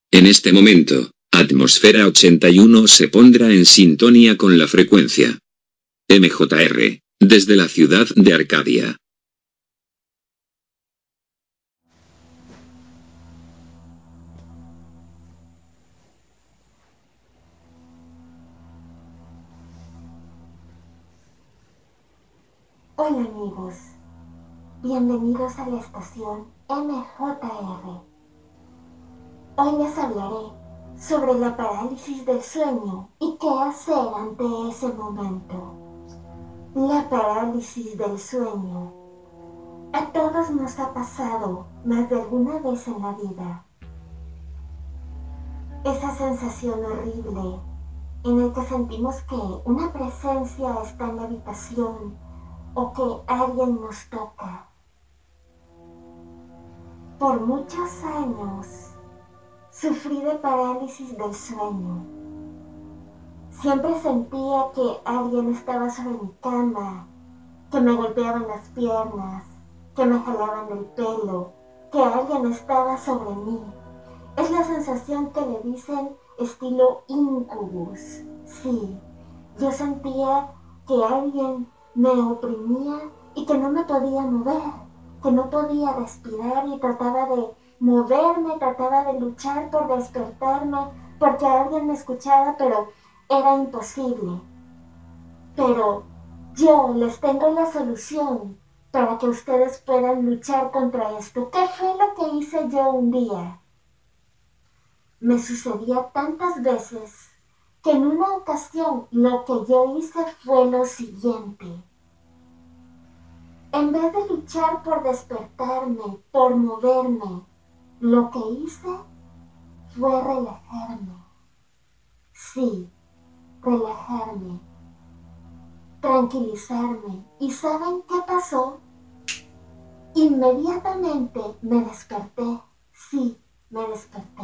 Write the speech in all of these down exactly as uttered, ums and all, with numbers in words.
En este momento, Atmósfera ochenta y uno se pondrá en sintonía con la frecuencia M J R, desde la ciudad de Arcadia. Hola amigos, bienvenidos a la estación M J R. Hoy les hablaré sobre la parálisis del sueño y qué hacer ante ese momento. La parálisis del sueño. A todos nos ha pasado más de alguna vez en la vida. Esa sensación horrible en la que sentimos que una presencia está en la habitación o que alguien nos toca. Por muchos años sufrí de parálisis del sueño. Siempre sentía que alguien estaba sobre mi cama, que me golpeaban las piernas, que me jalaban del pelo, que alguien estaba sobre mí. Es la sensación que le dicen estilo incubus. Sí, yo sentía que alguien me oprimía y que no me podía mover, que no podía respirar y trataba de moverme, trataba de luchar por despertarme, porque alguien me escuchara, pero era imposible. Pero yo les tengo la solución para que ustedes puedan luchar contra esto. ¿Qué fue lo que hice yo un día? Me sucedía tantas veces que en una ocasión lo que yo hice fue lo siguiente. En vez de luchar por despertarme, por moverme, lo que hice fue relajarme. Sí, relajarme, tranquilizarme. ¿Y saben qué pasó? Inmediatamente me desperté. Sí, me desperté.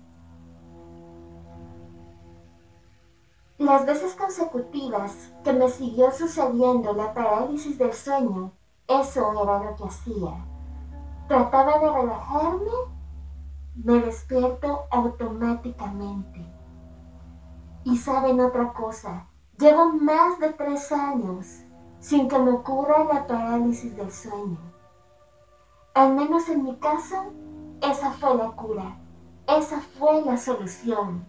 Las veces consecutivas que me siguió sucediendo la parálisis del sueño, eso era lo que hacía. Trataba de relajarme, me despierto automáticamente. Y saben otra cosa, llevo más de tres años sin que me ocurra la parálisis del sueño. Al menos en mi caso, esa fue la cura, esa fue la solución.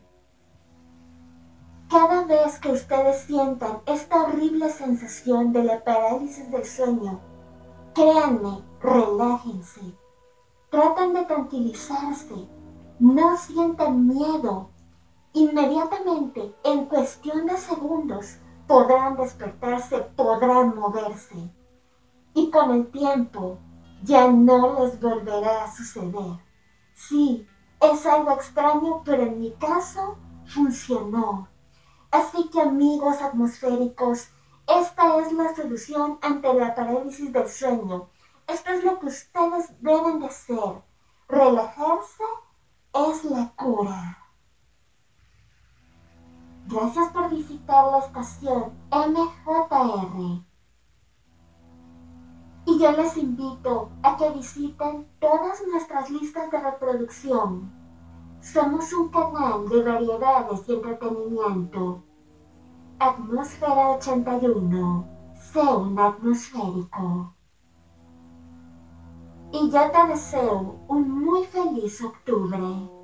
Cada vez que ustedes sientan esta horrible sensación de la parálisis del sueño, créanme, relájense. Traten de tranquilizarse. No sientan miedo. Inmediatamente, en cuestión de segundos, podrán despertarse, podrán moverse. Y con el tiempo, ya no les volverá a suceder. Sí, es algo extraño, pero en mi caso, funcionó. Así que amigos atmosféricos, esta es la solución ante la parálisis del sueño. Esto es lo que ustedes deben de hacer. Relajarse es la cura. Gracias por visitar la estación M J R. Y yo les invito a que visiten todas nuestras listas de reproducción. Somos un canal de variedades y entretenimiento. Atmósfera ochenta y uno. Sé un atmosférico. Y yo te deseo un muy feliz octubre.